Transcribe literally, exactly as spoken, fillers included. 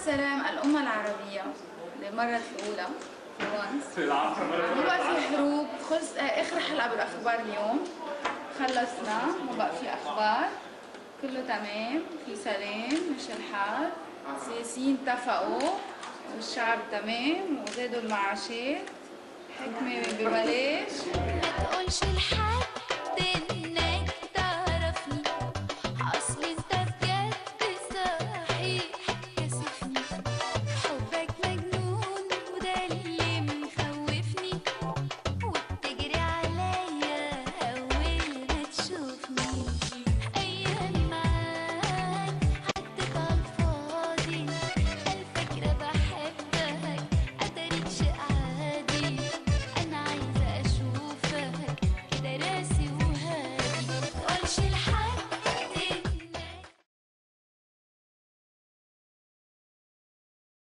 السلام الأمة العربية للمرة الأولى ما بقى في حروب. خلص آخر حلقة بالأخبار اليوم، خلصنا ما بقى في أخبار، كله تمام، في سلام، مش الحال، السياسيين اتفقوا والشعب تمام وزادوا المعاشات، حكمة ببلاش. ما تقولش الحال